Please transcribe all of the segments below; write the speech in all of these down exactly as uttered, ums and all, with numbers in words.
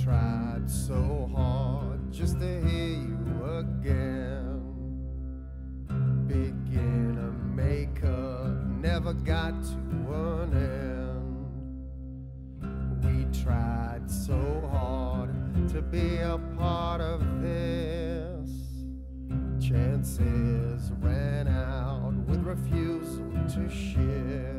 tried so hard just to hear you again. Beginner maker never got to an end. We tried so hard to be a part of this. Chances ran out with refusal to shift.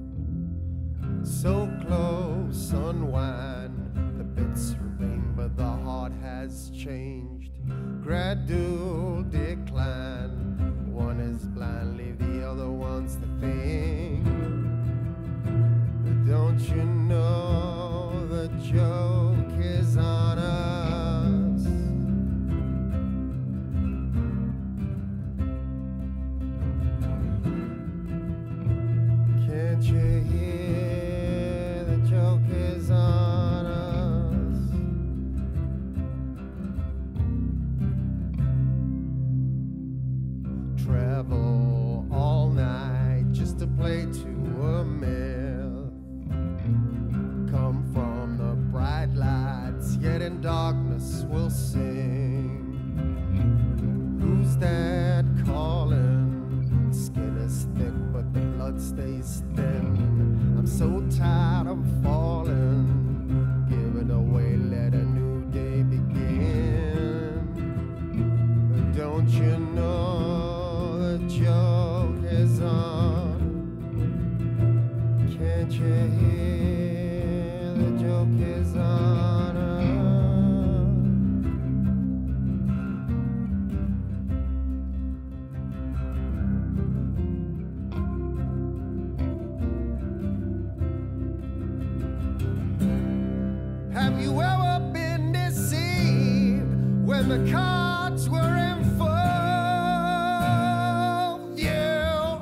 So close, unwind, the bits remain, but the heart has changed. Gradual decline, one is blind, leave the other one's the thing. Don't you know the joke is on us? Can't you hear the joke is on us? Travel all night just to play to a myth. Come from the bright lights, yet in darkness we'll sing. Who's that calling? Skin is thick, but the blood stays thin. I'm so tired of falling. Give it away, let a new day begin. Don't you know the joke is on? Can't you hear the joke is on us? Have you ever been deceived when the cards were in full view?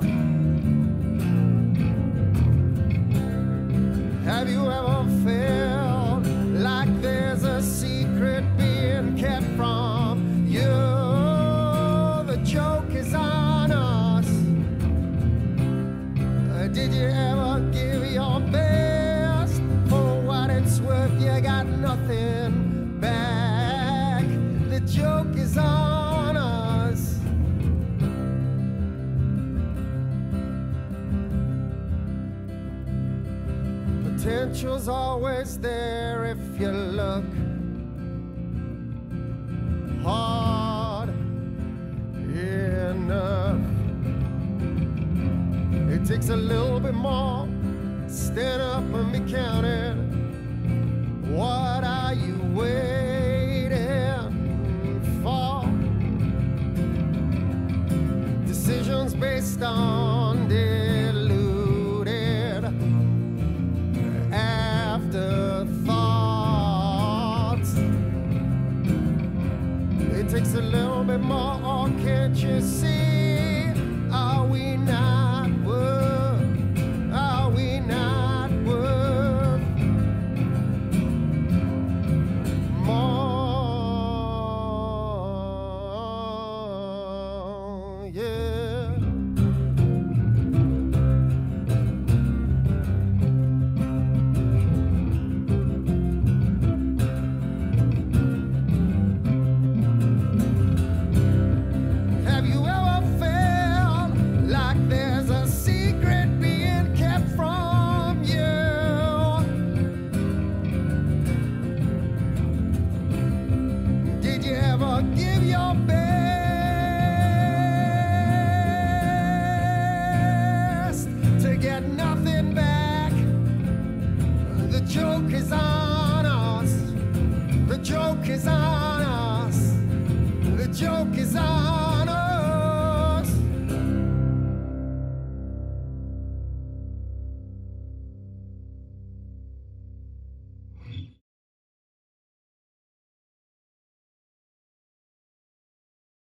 Have you ever felt like there's a secret being kept from you? The joke is on us. Did you ever give your best? For what it's worth, you got nothing back. The joke is on us. Potential's always there if you look hard enough. It takes a little bit more. Stand up and be counted. What are you waiting for? Decisions based on deluded afterthoughts. It takes a little bit more, can't you see?